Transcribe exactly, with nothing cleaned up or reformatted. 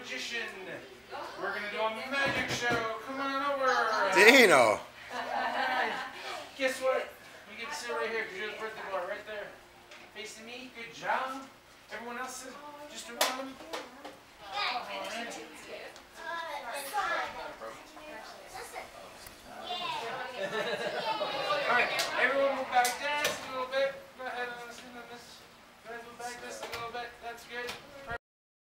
magician. We're going to do a magic show. Come on over. Dino. Right. Guess what? You get to sit right here because you're the birthday boy right there. Facing me. Good job. Everyone else is just around. All right.